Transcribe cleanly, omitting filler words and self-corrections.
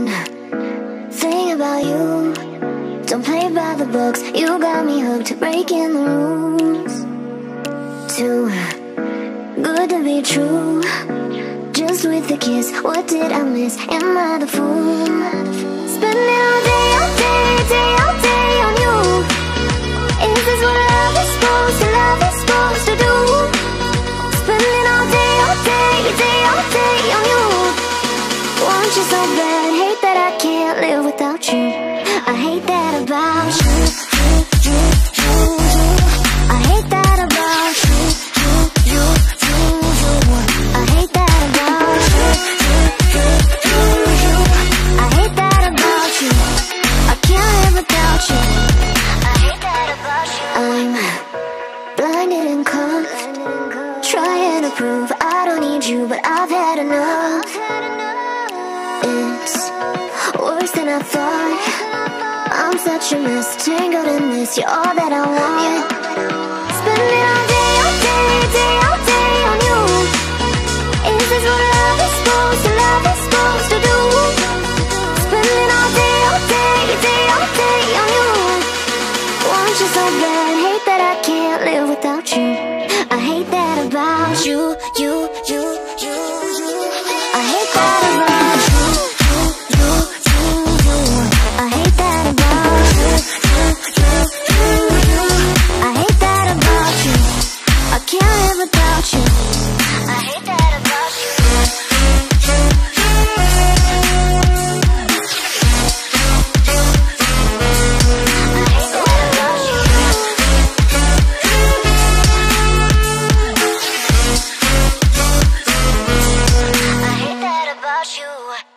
One thing about you, don't play by the books. You got me hooked, breaking the rules. Too good to be true. Just with a kiss, what did I miss? Am I the fool? Spending all day on you. Is this what love is supposed to do? Spending all day on you. Want you so bad, hate that I can't live without you. I hate that about you. I hate that about you. I hate that about you. I hate that about you. I can't live without you. I hate that about you. I'm blinded and cuffed, trying to prove I don't need you, but I've had enough. It's worse than I thought. I'm such a mess, tangled in this. You're all that I want. Spending all day on you. Is this what love is supposed to do? Spending all day on you. Want you so bad, hate that I can't live without you. I hate that about you. I hate that about you. I hate that about you. I hate that about you. I can't live without you. I hate that about you. I hate that about you.